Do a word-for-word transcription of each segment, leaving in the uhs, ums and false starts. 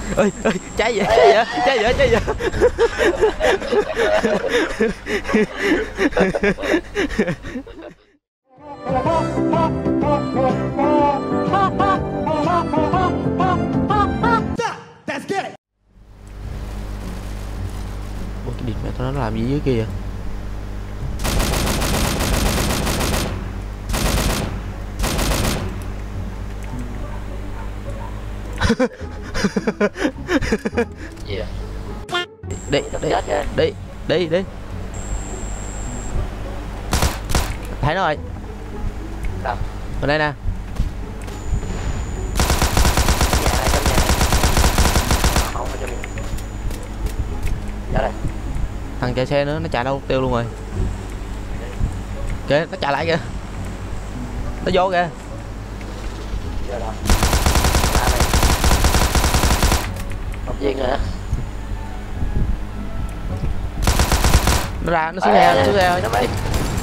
ơi ơi cháy vậy cháy vậy cháy vậy cháy vậy. Ủa cái điện mẹ tao nó làm gì dưới kia vậy? Yeah. Đi đi đi đi đi. Thấy nó rồi. Đâu? Ở đây nè. Nhà này, trong nhà này. Không ở trong nhà. Ra đây. Thằng chạy xe nữa nó chạy đâu tiêu luôn rồi. Kìa nó chạy lại kìa. Nó vô kìa. Ra đâu? Ra đây. Học viên hả? Nó ra nó xuống xe nó xuống xe thôi. Nó bay.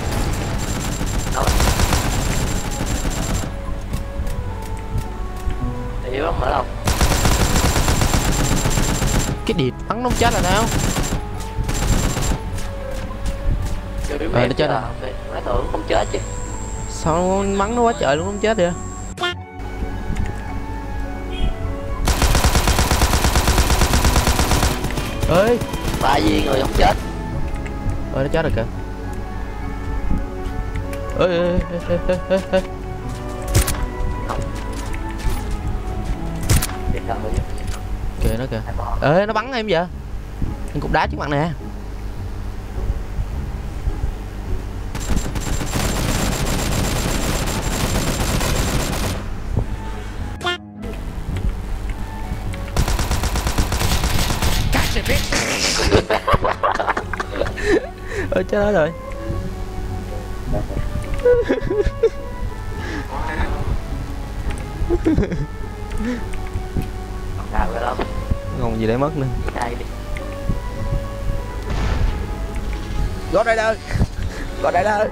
Thì bắn mở đâu? Cái điệp bắn nó không chết là sao? Ờ nó chết rồi. Nó tưởng không chết chứ. Sao bắn nó quá trời luôn không chết vậy? Ơi Ba viên người không chết. ơi nó chết rồi kìa. Ê ê ê ê ê ê. Kìa nó kìa. Ê nó bắn em vậy. Em cục đá trước mặt nè. Ôi chết đó rồi. Nào rồi đâu? Ngon gì để mất nữa. Đây đi. Gót đây đâu. Gót đây đâu.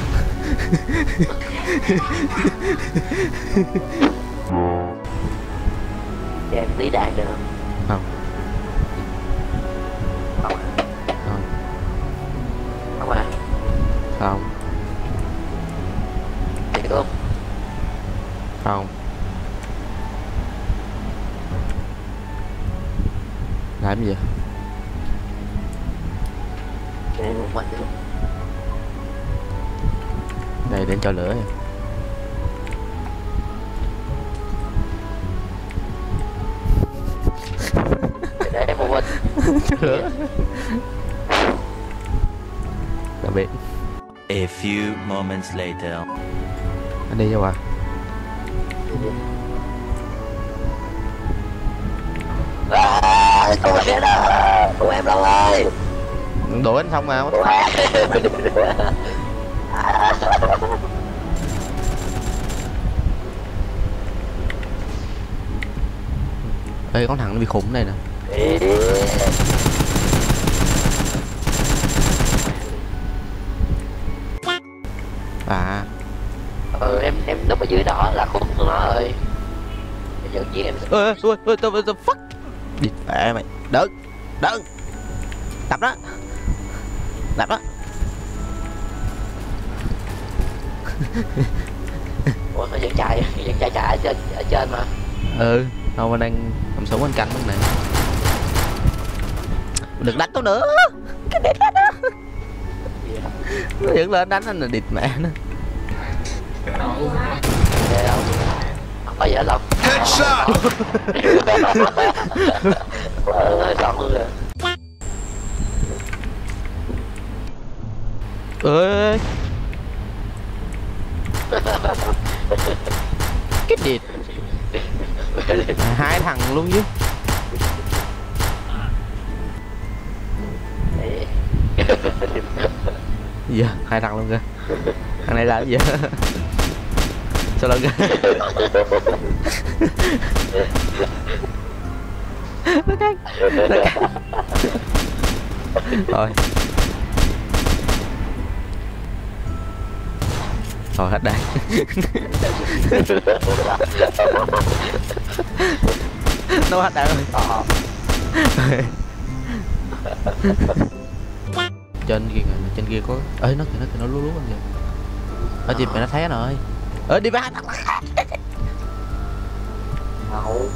Cho em tí đạn được không? Không. Không à? Không. Không à? Không. Thiệt không? Không. Làm gì vậy? Để một mình luôn. Đây để cho lửa vậy. Để em một mình. Cho lửa. Tạm biệt. A few moments later. Anh đi cho bà. À, tụi em đâu? Tụi em đâu ơi? Đuổi anh xong mà. Ê con thằng nó bị khủng này nè. À. Ừ em em núp ở dưới đó là khúc của nó rồi. Bây giờ chị em. Ê ê ê tao tao fuck. Đi mẹ mày. Đỡ. Đỡ. Đập đó. Đập đó. Ủa nó vẫn chạy, vẫn chạy chạy ở trên, ở trên mà. Ừ, đâu mà đang cầm súng anh canh lúc này. Đừng đánh tao nữa. Cái đít đó. Nó vẫn lên đánh anh là địt mẹ nó. Không có gì hết đâu. Headshot. Ơi xong luôn rồi. Ơi. Cái địt. Hai thằng luôn chứ. Gì vậy? Hai thằng luôn kìa. Thằng này là cái gì vậy? Sao lưng kìa? Nó căng. Nó căng. Rồi. Rồi hết đây. Nó hết đạn rồi. Ờ. Trên kia kìa, trên kia có ơi nó kìa, nó kìa, nó lú lú anh kìa. Ở chị mày nó thấy nó rồi. Ơi đi ba. Đâu.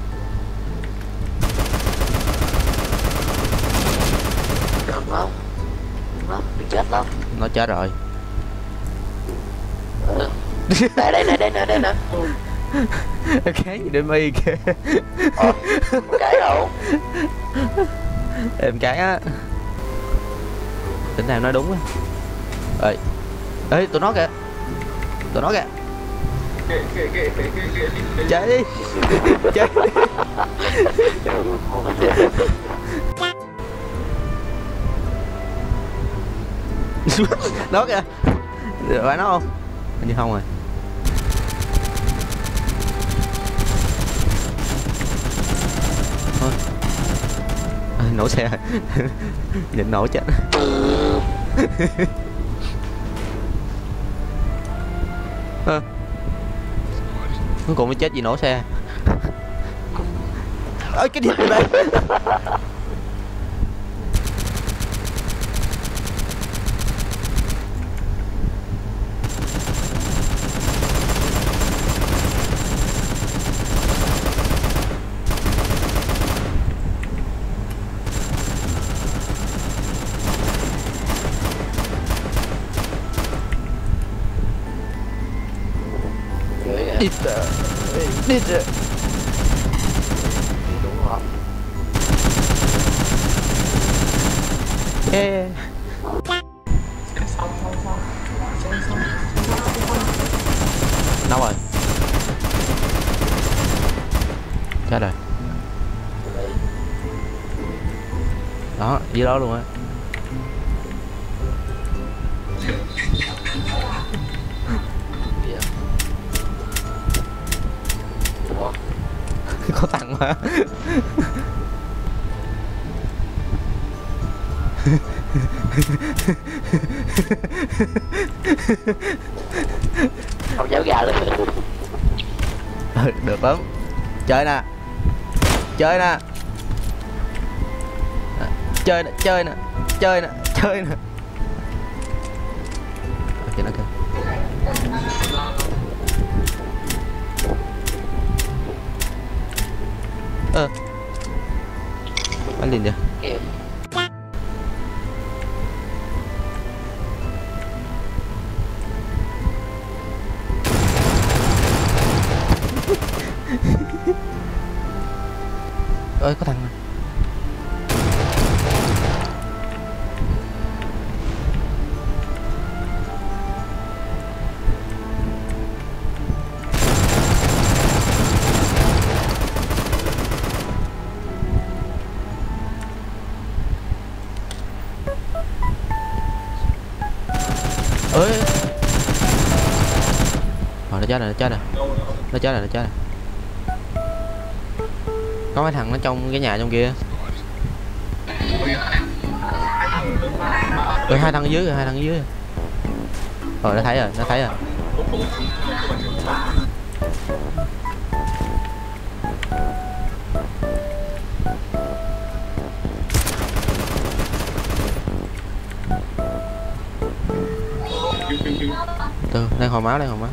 Đừng lắm. Đừng lắm, bị chết lắm. Nó chết rồi. Ừ. Đây đây đây đây nè đây nè. Cái gì đêm y kìa. Ờ, cái đâu. Em cái á. Tính nào nói đúng á. Ê. Ê tụi nó kìa. Tụi nó kìa. Chạy đi. Chạy đi. Nó kìa. Phải nó không? Hình như không rồi. Thôi. À, nổ xe. Nhìn nổ chết. À. Cuối cùng mới chết vì nổ xe. Ơi cái gì vậy? Đi ra. Đi ra. Đúng rồi. Yeah. Đâu rồi? Chết rồi. Đó, dưới đó luôn á. Có thằng mà. Không dám gà lên. Ừ, được lắm. Chơi nè. Chơi nè. Chơi nè, chơi nè. Chơi nè, chơi nè. Ok nó kìa. Ơ. Bắn liền kìa. Ơi có thằng này. Ơi. Rồi nó chết rồi, nó chết rồi. Nó chết rồi, nó chết rồi. Có mấy thằng nó trong cái nhà trong kia. Ừ, hai thằng ở dưới rồi, hai thằng ở dưới rồi. Rồi nó thấy rồi, nó thấy rồi. Từ đang hồi máu, đang hồi máu.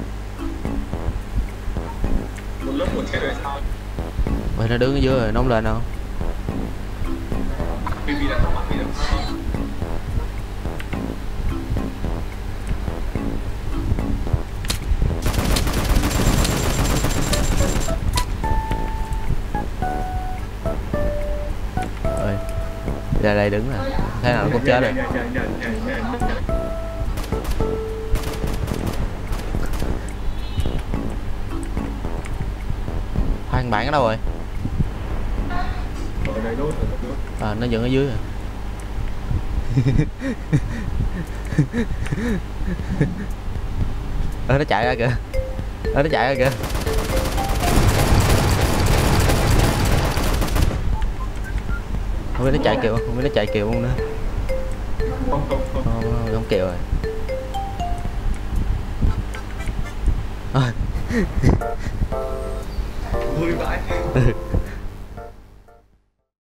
Vậy nó đứng ở dưới rồi, nó không lên đâu. Ơi, ra đây đứng nè, thế nào nó cũng chết rồi. Thằng bạn ở đâu rồi? À, nó vẫn ở dưới rồi. Ơ nó chạy ra kìa. Ơ nó chạy ra kìa. Không biết nó chạy kìa, không biết nó chạy kìa không nữa. Không, không, không kìa rồi. Vui vãi.